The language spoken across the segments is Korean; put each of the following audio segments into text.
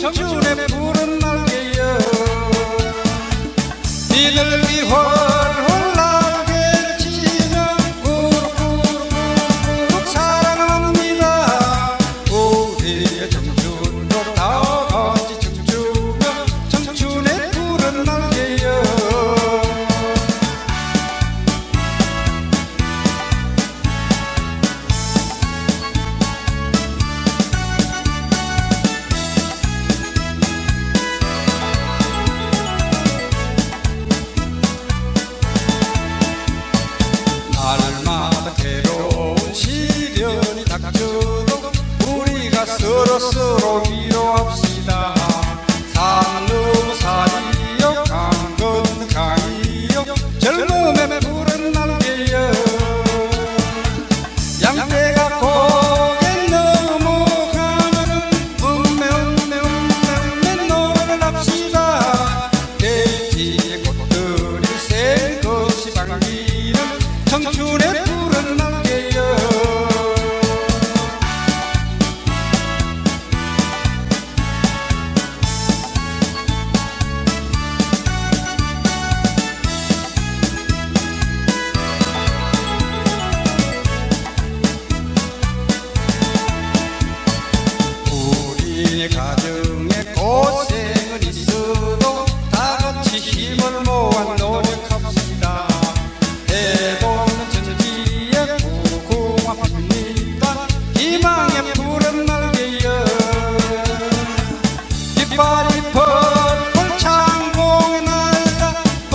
청춘의 푸른 날개여 비둘기 훨훨 날개를 치며 꾸룩꾸룩꾸룩 사랑합니다. 우리의 청춘도 다같이 춤추며 청춘의 푸른 날개여 날마다 괴로운 시련이 닥쳐도 우리가 서로서로 위로합시다. 산 넘어 산이여 강 건너 강이여 젊음의 푸른 날개여 양떼가 고개 넘어가면은 음메 노래를 합시다. 대지의 꽃들이 새 것이 반기는 청춘의 푸른 날개여 우리의 가정에 고생은 있어도 다같이 힘을 모아 노력합시다. 해보는 천지에 고맙습니다. 희망의 푸른 날개여 깃발이 펄펄 창공에 날라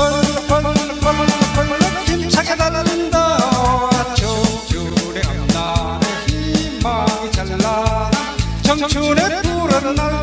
펄펄 힘차게 달린다. 청춘의 앞날에 희망이 찬란한 청춘의 푸른 날